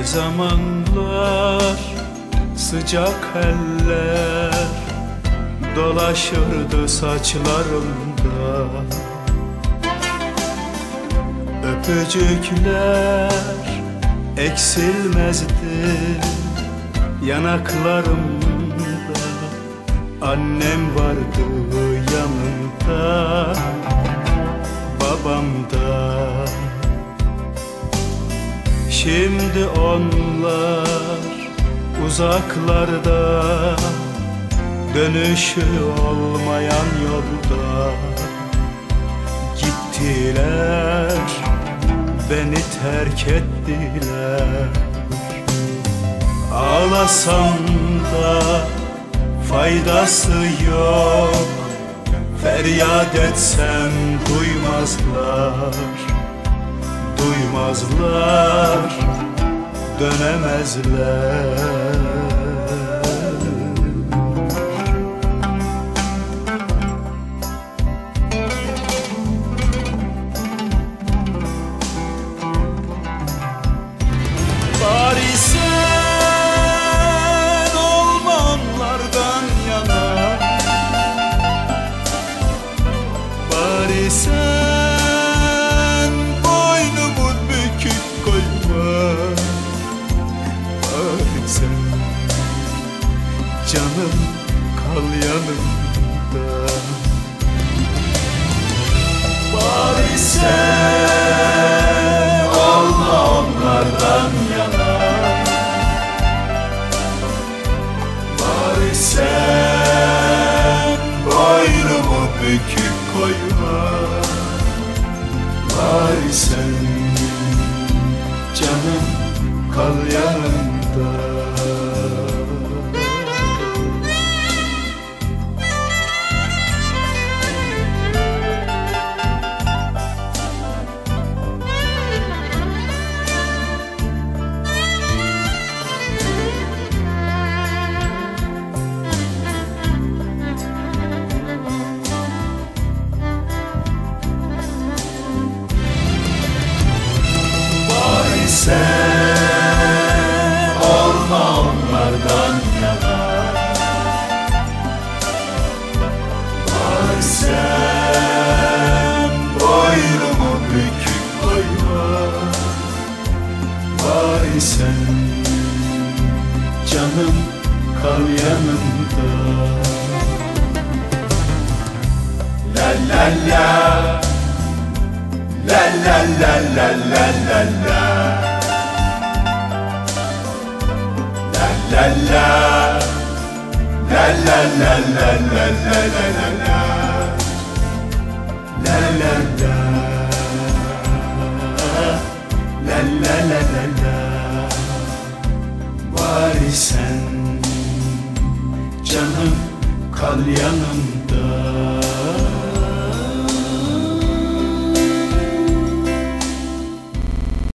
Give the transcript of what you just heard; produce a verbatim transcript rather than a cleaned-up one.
zamanlar sıcak eller dolaşırdı saçlarımda. Öpücükler eksilmezdi yanaklarımda. Annem vardı yanımda, babam da. Şimdi onlar uzaklarda, dönüşü olmayan yolda. Gittiler, beni terk ettiler. Ağlasam da faydası yok, feryat etsem duymazlar. Duymazlar, dönemezler. Bari sen olma onlardan yana, bari sen boynumu bükük koyma. Bari sen canım kal yanımda. Bari sen olma onlardan yana, bari sen boynumu bükük koyma. Bari sen canım kal yanımda. Sen olma onlardan yana, bari sen boynumu bükük koyma. Bari sen canım kal yanımda. La la la, la la la la la la la. La la, la la la la la la la la la.